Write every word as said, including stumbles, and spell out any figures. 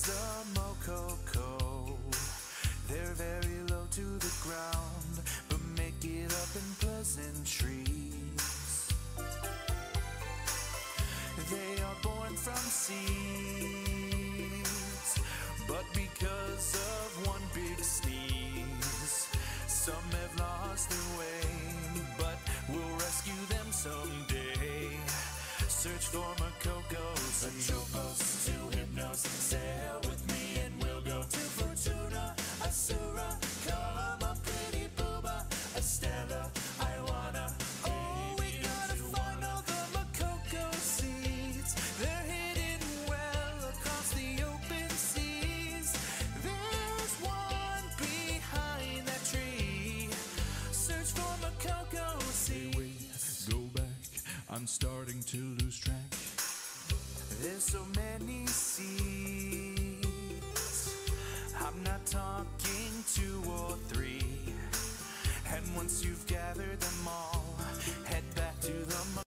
the Mococo. They're very low to the ground, but make it up in pleasant trees. They are born from seeds, but because of one big sneeze, some have lost their way, but we'll rescue them someday. Search for Mococo's. Atropos to Hypnos, sail with me and we'll go to Fortuna, Asura, come a pretty booba, Estella, Iwana. Oh, we gotta find all the Mococo seeds. They're hidden well across the open seas. There's one behind that tree. Search for Mococo seeds. Hey, wait, go back, I'm starting to lose track. There's so many seeds, I'm not talking two or three. And once you've gathered them all, head back to the